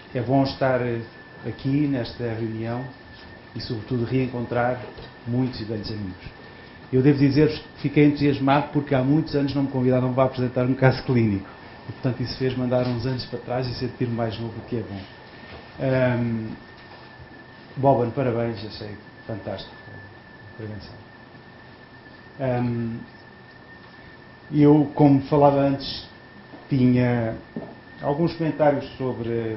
É bom estar aqui nesta reunião e, sobretudo, reencontrar muitos e velhos amigos. Eu devo dizer-vos que fiquei entusiasmado porque há muitos anos não me convidaram para apresentar um caso clínico. E, portanto, isso fez mandar uns anos para trás e sentir-me mais novo, o que é bom. Boban, parabéns, achei fantástico a prevenção. Eu, como falava antes, tinha alguns comentários sobre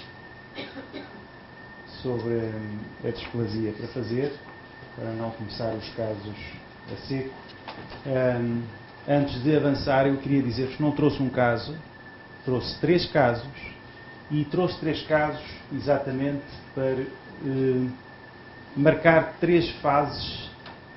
a displasia para fazer, para não começar os casos a seco. Antes de avançar, eu queria dizer-vos que não trouxe um caso, trouxe 3 casos, e trouxe 3 casos exatamente para marcar 3 fases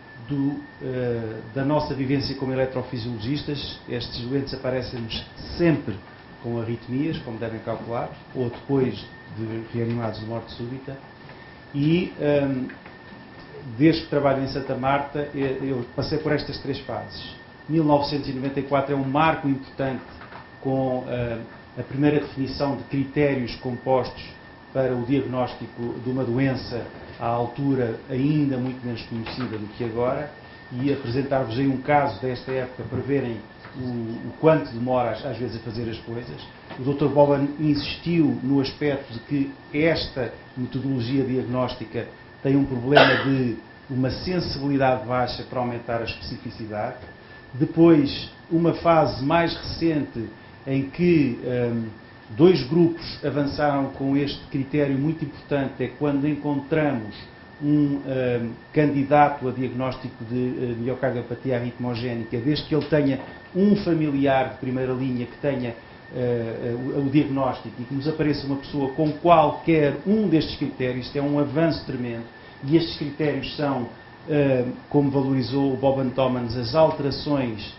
da nossa vivência como eletrofisiologistas. Estes doentes aparecem-nos sempre com arritmias, como devem calcular, ou depois de reanimados de morte súbita. E desde que trabalho em Santa Marta, eu passei por estas 3 fases. 1994 é um marco importante com a primeira definição de critérios compostos para o diagnóstico de uma doença à altura ainda muito menos conhecida do que agora, e apresentar-vos aí um caso desta época para verem o quanto demora às vezes a fazer as coisas. O Dr. Boban insistiu no aspecto de que esta metodologia diagnóstica tem um problema de uma sensibilidade baixa para aumentar a especificidade. Depois, uma fase mais recente em que 2 grupos avançaram com este critério muito importante, é quando encontramos um candidato a diagnóstico de miocardiopatia arritmogénica, desde que ele tenha um familiar de primeira linha que tenha o diagnóstico e que nos apareça uma pessoa com qualquer um destes critérios. Isto é um avanço tremendo, e estes critérios são, como valorizou o Boban Tomans, as alterações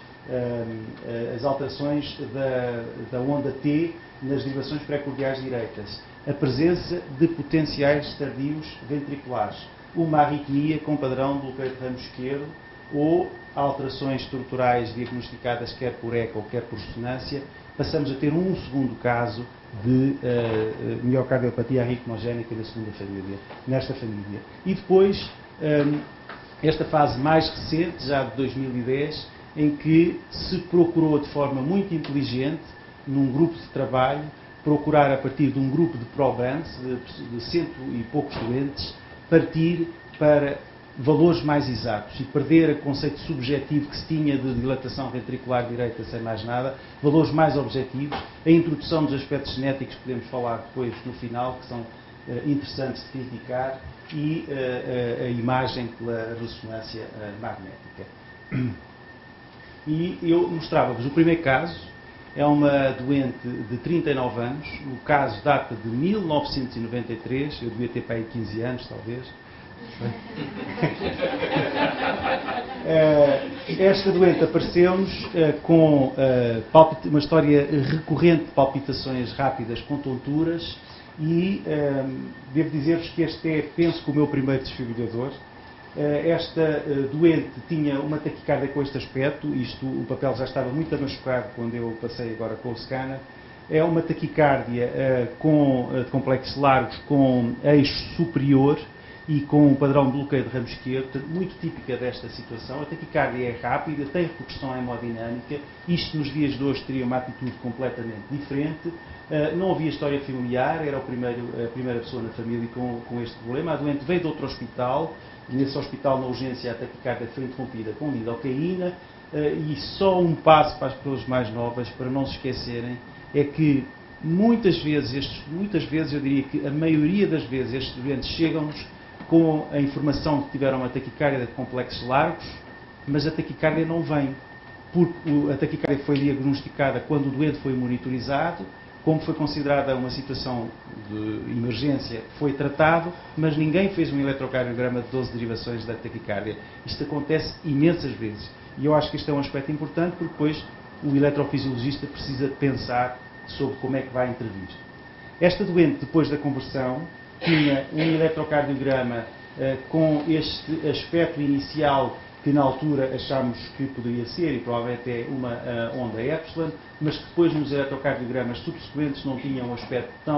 da onda T nas derivações pré-cordiais direitas, a presença de potenciais tardios ventriculares, uma arritmia com padrão de bloqueio de ramo esquerdo, ou alterações estruturais diagnosticadas quer por eco ou quer por ressonância. Passamos a ter um segundo caso de miocardiopatia arritmogénica nesta família. E depois, esta fase mais recente, já de 2010, em que se procurou de forma muito inteligente, num grupo de trabalho, procurar a partir de um grupo de probantes, de 100 e poucos doentes, partir para valores mais exatos e perder o conceito subjetivo que se tinha de dilatação ventricular direita sem mais nada, valores mais objetivos, a introdução dos aspectos genéticos que podemos falar depois no final, que são interessantes de criticar, e a imagem pela ressonância magnética. E eu mostrava-vos o primeiro caso. É uma doente de 39 anos, o caso data de 1993, eu devia ter para aí 15 anos, talvez. Esta doente apareceu-nos com uma história recorrente de palpitações rápidas com tonturas, e devo dizer-vos que este é, penso que, o meu primeiro desfibrilhador. Esta doente tinha uma taquicardia com este aspecto, o papel já estava muito machucado quando eu passei agora com o scanner. É uma taquicardia de complexos largos com eixo superior e com um padrão de bloqueio de ramo esquerdo, muito típica desta situação. A taquicardia é rápida, tem repercussão hemodinâmica. Isto nos dias de hoje teria uma atitude completamente diferente. Não havia história familiar, era a primeira pessoa na família com este problema. A doente veio de outro hospital. Nesse hospital, na urgência, a taquicardia foi interrompida com lidocaína, e só um passo para as pessoas mais novas, para não se esquecerem, é que muitas vezes, eu diria que a maioria das vezes, estes doentes chegam-nos com a informação de que tiveram uma taquicardia de complexos largos, mas a taquicardia não vem, porque a taquicardia foi diagnosticada quando o doente foi monitorizado. Como foi considerada uma situação de emergência, foi tratado, mas ninguém fez um eletrocardiograma de 12 derivações da taquicardia. Isto acontece imensas vezes. E eu acho que este é um aspecto importante, porque depois o eletrofisiologista precisa pensar sobre como é que vai intervir. Esta doente, depois da conversão, tinha um eletrocardiograma com este aspecto inicial que na altura achámos que poderia ser, e provavelmente é uma onda Epsilon, mas que depois nos eletrocardiogramas subsequentes não tinha um aspecto tão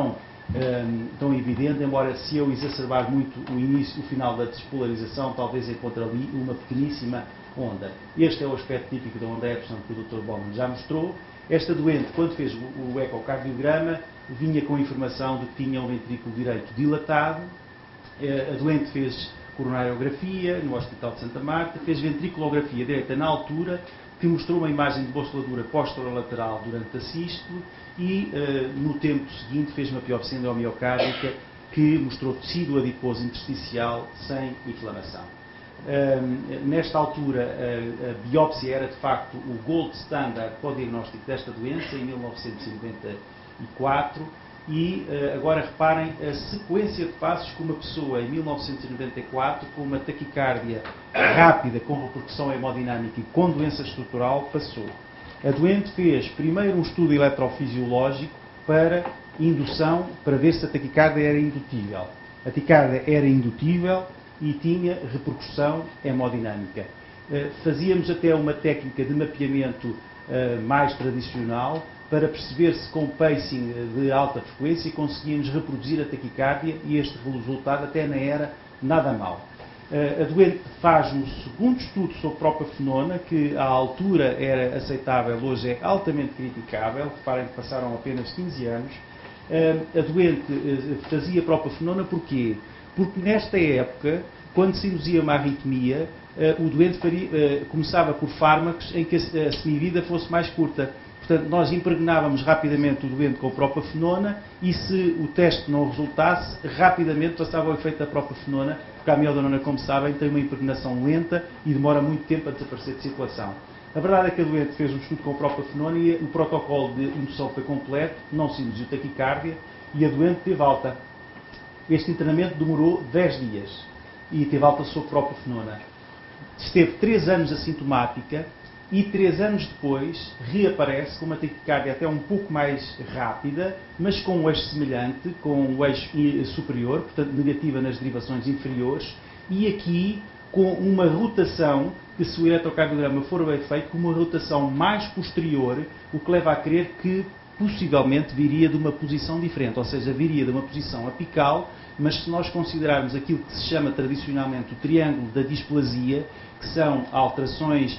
tão evidente, embora se eu exacerbar muito o final da despolarização, talvez encontre ali uma pequeníssima onda. Este é o aspecto típico da onda Epstein que o Dr. Bowman já mostrou. Esta doente, quando fez o ecocardiograma, vinha com a informação de que tinha um ventrículo direito dilatado. A doente fez coronariografia no Hospital de Santa Marta, fez ventriculografia direita na altura, que mostrou uma imagem de vasculatura posterolateral durante a sístole e, no tempo seguinte, fez uma biópsia endomiocárdica que mostrou tecido adiposo intersticial sem inflamação. Nesta altura, a biópsia era, de facto, o gold standard para o diagnóstico desta doença, em 1994, e agora reparem a sequência de passos que uma pessoa, em 1994, com uma taquicardia rápida, com repercussão hemodinâmica e com doença estrutural, passou. A doente fez primeiro um estudo eletrofisiológico para indução, para ver se a taquicardia era indutível. A taquicardia era indutível e tinha repercussão hemodinâmica. Fazíamos até uma técnica de mapeamento mais tradicional para perceber se com pacing de alta frequência conseguíamos reproduzir a taquicardia e este resultado até não era nada mau. A doente faz um segundo estudo sobre propafenona, que à altura era aceitável, hoje é altamente criticável, reparem que passaram apenas 15 anos. A doente fazia propafenona porquê? Porque nesta época, quando se induzia uma arritmia, o doente começava por fármacos em que a semivida fosse mais curta. Portanto, nós impregnávamos rapidamente o doente com a propafenona e se o teste não resultasse, rapidamente passava o efeito da propafenona, porque a amiodarona, como sabem, tem uma impregnação lenta e demora muito tempo a desaparecer de circulação. A verdade é que a doente fez um estudo com a propafenona e o protocolo de indução foi completo, não se induziu taquicardia e a doente teve alta. Este internamento demorou 10 dias e teve alta sob propafenona. Esteve 3 anos assintomática e 3 anos depois reaparece com uma taquicardia até um pouco mais rápida, mas com um eixo semelhante, com um eixo superior, portanto negativa nas derivações inferiores, e aqui com uma rotação, que se o eletrocardiograma for bem feito, com uma rotação mais posterior, o que leva a crer que possivelmente viria de uma posição diferente, ou seja, viria de uma posição apical, mas se nós considerarmos aquilo que se chama tradicionalmente o triângulo da displasia, que são alterações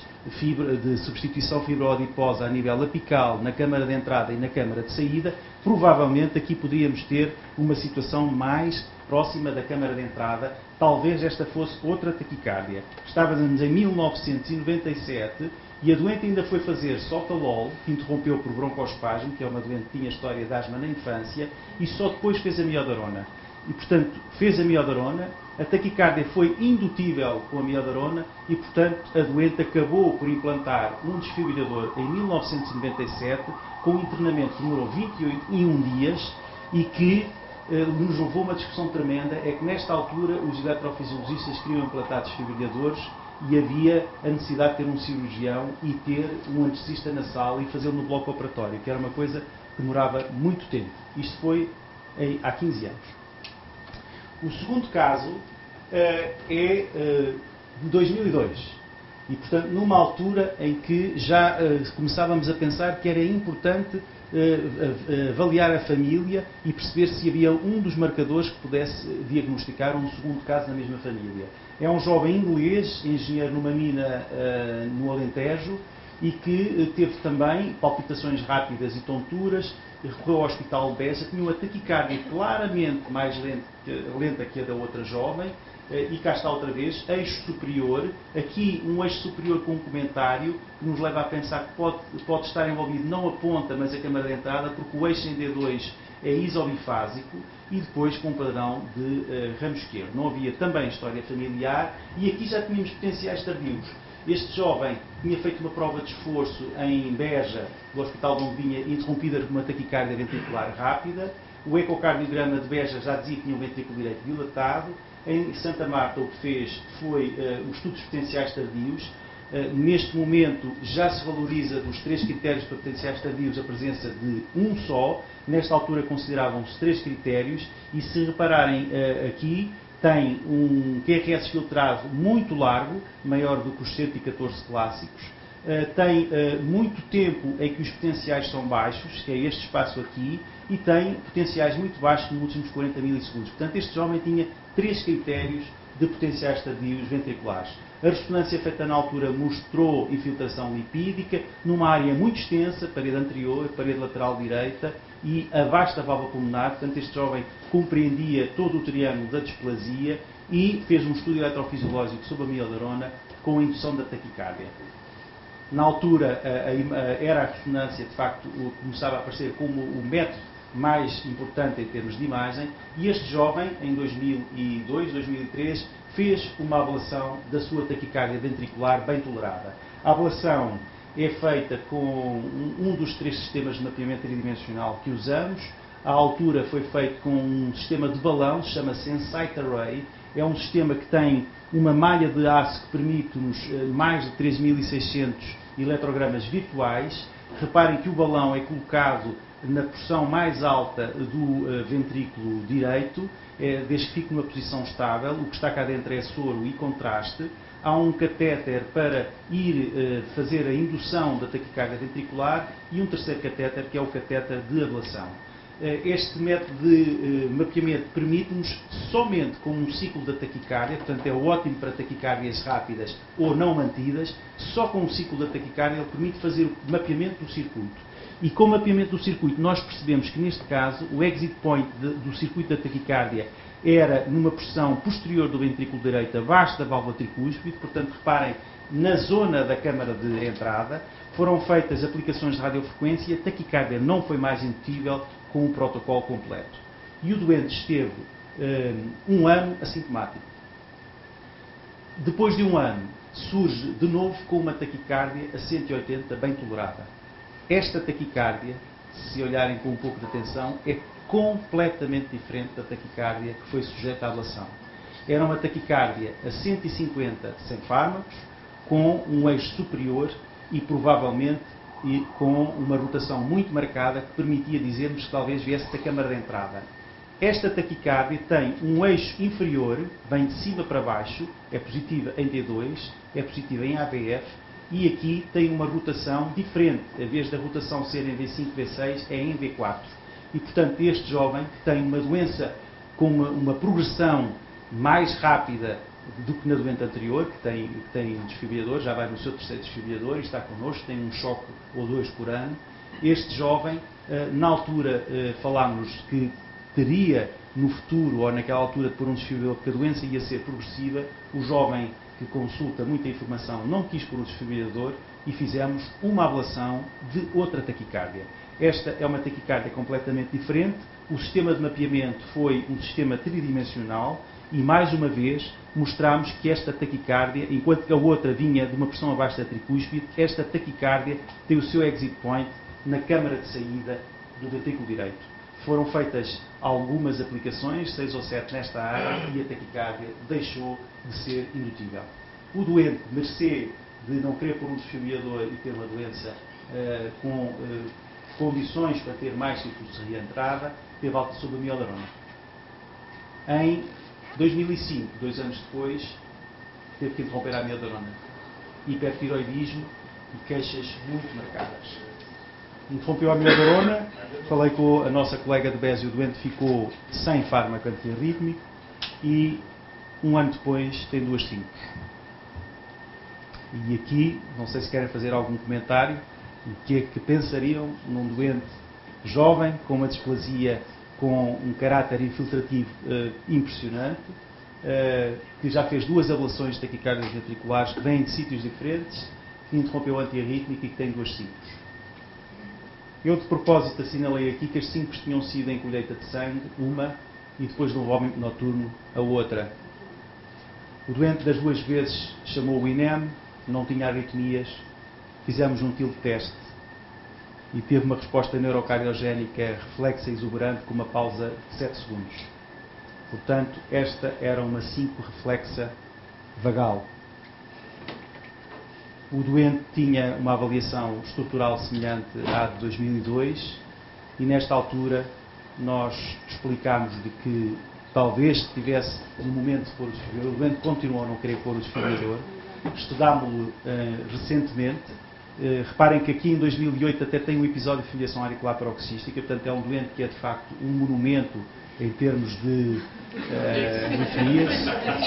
de substituição fibroadiposa a nível apical na câmara de entrada e na câmara de saída, provavelmente aqui poderíamos ter uma situação mais próxima da câmara de entrada. Talvez esta fosse outra taquicardia. Estávamos em 1997 e a doente ainda foi fazer sotalol, que interrompeu por broncoespasmo, que é uma doente que tinha história de asma na infância, e só depois fez a miodarona. E, portanto, fez a miodarona, a taquicardia foi indutível com a miodarona e, portanto, a doente acabou por implantar um desfibrilhador em 1997, com um internamento que demorou 21 dias e que nos levou a uma discussão tremenda. É que, nesta altura, os eletrofisiologistas queriam implantar desfibrilhadores e havia a necessidade de ter um cirurgião e ter um anestesista na sala e fazê-lo no bloco operatório, que era uma coisa que demorava muito tempo. Isto foi há 15 anos. O segundo caso é de 2002 e, portanto, numa altura em que já começávamos a pensar que era importante avaliar a família e perceber se havia um dos marcadores que pudesse diagnosticar um segundo caso na mesma família. É um jovem inglês, engenheiro numa mina no Alentejo, e que teve também palpitações rápidas e tonturas, recorreu ao Hospital de Beja, tinha uma taquicardia claramente mais lenta que a da outra jovem, e cá está outra vez, eixo superior, aqui um eixo superior com um comentário que nos leva a pensar que pode estar envolvido não a ponta, mas a câmara de entrada, porque o eixo em D2 é isobifásico, e depois com um padrão de ramo esquerdo. Não havia também história familiar, e aqui já tínhamos potenciais tardios. Este jovem tinha feito uma prova de esforço em Beja, do Hospital de onde vinha, interrompida por uma taquicardia ventricular rápida. O ecocardiograma de Beja já dizia que tinha um ventrículo direito dilatado. Em Santa Marta o que fez foi os estudos potenciais tardios. Neste momento já se valoriza dos 3 critérios para potenciais tardios a presença de um só. Nesta altura consideravam-se 3 critérios e, se repararem aqui, tem um QRS filtrado muito largo, maior do que os 114 clássicos. Tem muito tempo em que os potenciais são baixos, que é este espaço aqui, e tem potenciais muito baixos nos últimos 40 milissegundos. Portanto, este jovem tinha 3 critérios de potenciais tardios ventriculares. A ressonância feita na altura mostrou infiltração lipídica numa área muito extensa, parede anterior, parede lateral direita e abaixo da válvula pulmonar. Portanto, este jovem compreendia todo o triângulo da displasia e fez um estudo eletrofisiológico sobre a mieloneurona com a indução da taquicardia. Na altura, era a ressonância, de facto, começava a aparecer como o método mais importante em termos de imagem, e este jovem, em 2002, 2003, fez uma ablação da sua taquicardia ventricular bem tolerada. A ablação é feita com um dos 3 sistemas de mapeamento tridimensional que usamos. À altura foi feito com um sistema de balão, chama-se Insight Array. É um sistema que tem uma malha de aço que permite-nos mais de 3.600 eletrogramas virtuais. Reparem que o balão é colocado na porção mais alta do ventrículo direito, desde que fique numa posição estável. O que está cá dentro é soro e contraste. Há um catéter para ir fazer a indução da taquicardia ventricular e um terceiro catéter, que é o catéter de ablação. Este método de mapeamento permite-nos, somente com um ciclo da taquicardia, portanto é ótimo para taquicardias rápidas ou não mantidas, só com um ciclo da taquicardia ele permite fazer o mapeamento do circuito. E com o mapeamento do circuito nós percebemos que neste caso o exit point do circuito da taquicardia era numa porção posterior do ventrículo direito, abaixo da válvula tricúspide. Portanto, reparem, na zona da câmara de entrada foram feitas aplicações de radiofrequência e a taquicardia não foi mais indutível com o protocolo completo. E o doente esteve 1 ano assintomático. Depois de 1 ano, surge de novo com uma taquicardia a 180 bem tolerada. Esta taquicardia, se olharem com um pouco de atenção, é completamente diferente da taquicardia que foi sujeita à ablação. Era uma taquicardia a 150 sem fármacos, com um eixo superior e provavelmente com uma rotação muito marcada que permitia dizermos que talvez viesse da câmara de entrada. Esta taquicardia tem um eixo inferior, vem de cima para baixo, é positiva em T2, é positiva em AVF, e aqui tem uma rotação diferente. Em vez da rotação ser em V5, V6, é em V4. E, portanto, este jovem que tem uma doença com uma progressão mais rápida do que na doente anterior, que tem um desfibrilador, já vai no seu 3º desfibrilador e está connosco, tem um choque ou 2 por ano. Este jovem, na altura, falámos que teria no futuro, ou naquela altura, de pôr um desfibrilador, porque a doença ia ser progressiva. O jovem que consulta muita informação não quis pôr o desfibrilador e fizemos uma ablação de outra taquicardia. Esta é uma taquicardia completamente diferente. O sistema de mapeamento foi um sistema tridimensional e, mais uma vez, mostramos que esta taquicardia, enquanto que a outra vinha de uma pressão abaixo da tricúspide, esta taquicardia tem o seu exit point na câmara de saída do ventrículo direito. Foram feitas algumas aplicações, 6 ou 7 nesta área, e a taquicardia deixou de ser indutível. O doente, mercê de não querer pôr um desfibrilador e ter uma doença com condições para ter mais ciclos de reentrada, teve alta sobre a mieloneurona. Em 2005, 2 anos depois, teve que interromper a mieloneurona. Hipertiroidismo e queixas muito marcadas. Interrompeu a mieloneurona, falei com a nossa colega de Bésio, o doente ficou sem fármaco antiarrítmico e 1 ano depois tem 2 síntopos. E aqui, não sei se querem fazer algum comentário, o que é que pensariam num doente jovem com uma displasia com um caráter infiltrativo impressionante, que já fez 2 ablações de taquicardias ventriculares que vêm de sítios diferentes, que interrompeu o antiarrítmico e que tem 2 síntopos. Eu, de propósito, assinalei aqui que as síntopos tinham sido em colheita de sangue, uma, e depois no vómito noturno, a outra. O doente das 2 vezes chamou o INEM, não tinha arritmias, fizemos um tilt teste e teve uma resposta neurocardiogénica reflexa e exuberante com uma pausa de 7 segundos. Portanto, esta era uma síncope reflexa vagal. O doente tinha uma avaliação estrutural semelhante à de 2002 e, nesta altura, nós explicámos de que talvez tivesse um momento de pôr o desfibrilador. O doente continuou a não querer pôr o desfibrilador. Estudámo-lo recentemente Reparem que aqui em 2008 até tem um episódio de filiação auricular paroxística, portanto é um doente que é de facto um monumento em termos de mefonias.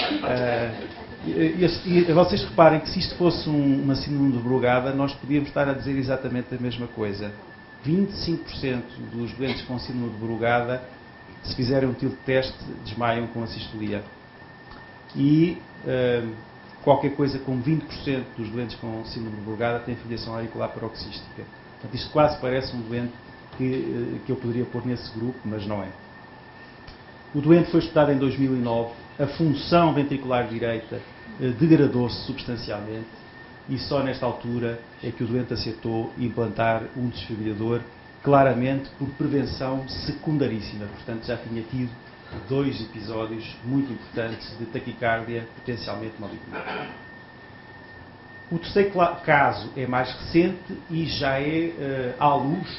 E vocês reparem que se isto fosse uma síndrome de Brugada, nós podíamos estar a dizer exatamente a mesma coisa. 25% dos doentes com síndrome de Brugada, se fizerem um tilt teste, desmaiam com a sistolia. E qualquer coisa como 20% dos doentes com síndrome de Brugada têm filiação auricular paroxística. Portanto, isto quase parece um doente que eu poderia pôr nesse grupo, mas não é. O doente foi estudado em 2009, a função ventricular direita degradou-se substancialmente e só nesta altura é que o doente aceitou implantar um desfibrilador, claramente por prevenção secundaríssima. Portanto, já tinha tido 2 episódios muito importantes de taquicardia potencialmente maligna. O terceiro caso é mais recente e já é à luz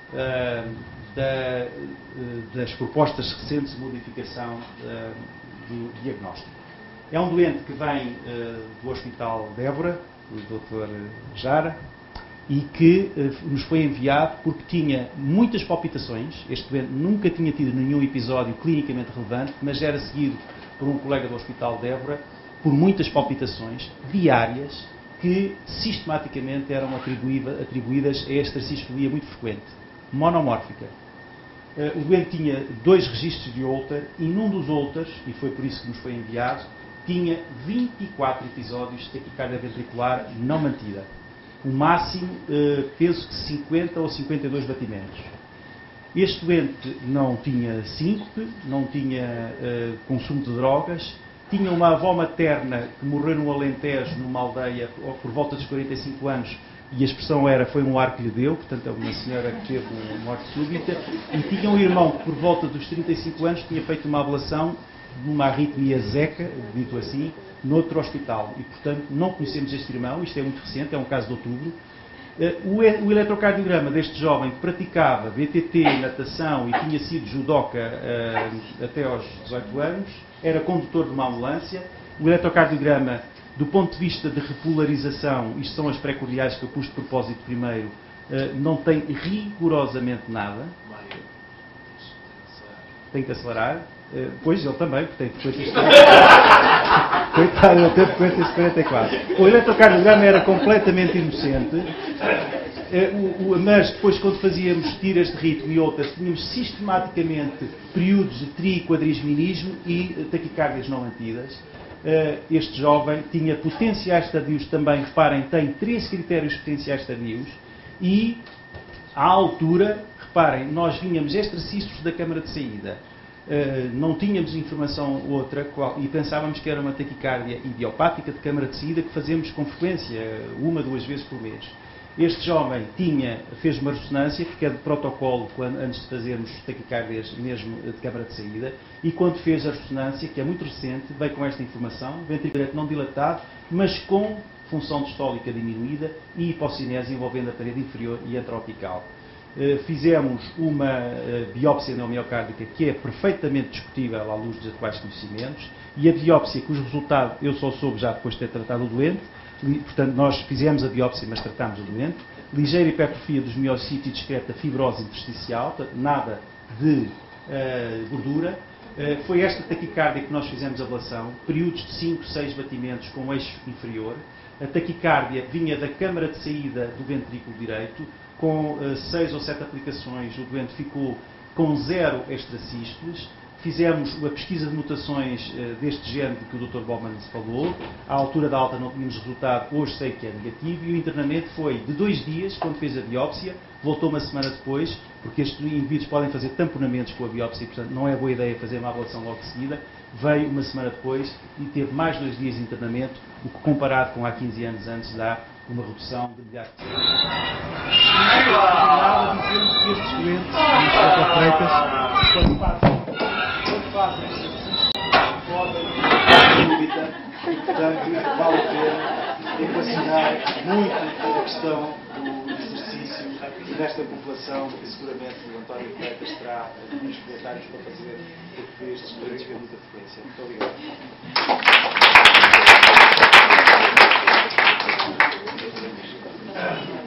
das propostas recentes de modificação do diagnóstico. É um doente que vem do Hospital de Évora, do Dr. Jara, e que nos foi enviado porque tinha muitas palpitações. Este doente nunca tinha tido nenhum episódio clinicamente relevante, mas era seguido por um colega do Hospital de Évora por muitas palpitações diárias que sistematicamente eram atribuídas a extracistolia muito frequente, monomórfica. O doente tinha 2 registros de Holter e num dos Holters, e foi por isso que nos foi enviado, tinha 24 episódios de taquicardia ventricular não mantida. O máximo, penso que 50 ou 52 batimentos. Este doente não tinha síncope, não tinha consumo de drogas, tinha uma avó materna que morreu no Alentejo, numa aldeia, por volta dos 45 anos, e a expressão foi um ar que lhe deu, portanto é uma senhora que teve uma morte súbita, e tinha um irmão que por volta dos 35 anos tinha feito uma ablação de uma arritmia zeca, dito assim, noutro hospital. E, portanto, não conhecemos este irmão, isto é muito recente, é um caso de outubro. O eletrocardiograma deste jovem que praticava BTT, natação e tinha sido judoca até aos 18 anos, era condutor de uma ambulância. O eletrocardiograma, do ponto de vista de repolarização, isto são as pré-cordiais que eu pus de propósito primeiro, não tem rigorosamente nada. Tem que acelerar. Pois, ele também, porque tem frequências 44. Coitado, ele teve frequências 44. O eletrocardiograma era completamente inocente, mas depois, quando fazíamos tiras de ritmo e outras, tínhamos sistematicamente períodos de tri e quadrisminismo e taquicardias não mantidas. Este jovem tinha potenciais tardios também, reparem, tem 3 critérios potenciais tardios e, à altura, reparem, nós vinhamos extracístolos da câmara de saída. Não tínhamos informação outra e pensávamos que era uma taquicardia idiopática de câmara de saída que fazemos com frequência, 1 ou 2 vezes por mês. Este jovem fez uma ressonância, porque é de protocolo antes de fazermos taquicardias mesmo de câmara de saída, e quando fez a ressonância, que é muito recente, veio com esta informação, ventrículo direito não dilatado, mas com função distólica diminuída e hipocinese envolvendo a parede inferior e intra-apical. Fizemos uma biópsia neomiocárdica que é perfeitamente discutível à luz dos atuais conhecimentos, e a biópsia cujo resultado eu só soube já depois de ter tratado o doente. Portanto, nós fizemos a biópsia, mas tratámos o doente. Ligeira hipertrofia dos miocítios e discreta fibrose intersticial, portanto, nada de gordura. Foi esta taquicardia que nós fizemos ablação, períodos de 5, 6 batimentos com o eixo inferior. A taquicardia vinha da câmara de saída do ventrículo direito, com 6 ou 7 aplicações, o doente ficou com 0 extrasístoles. Fizemos a pesquisa de mutações deste gene que o Dr. Bowman falou. À altura da alta não tínhamos resultado, hoje sei que é negativo, e o internamento foi de 2 dias, quando fez a biópsia, voltou uma semana depois, porque estes indivíduos podem fazer tamponamentos com a biópsia, portanto não é boa ideia fazer uma ablação logo de seguida. Veio uma semana depois e teve mais 2 dias de internamento, o que comparado com há 15 anos antes dá uma redução de milhares de pessoas. Nada dizendo que estes doentes, quando fazem exercício, podem dúvida, e portanto vale a pena equacionar muito a questão do exercício nesta população, e seguramente o António Freitas terá muitos comentários para fazer, porque estes doentes têm muita frequência. Muito obrigado.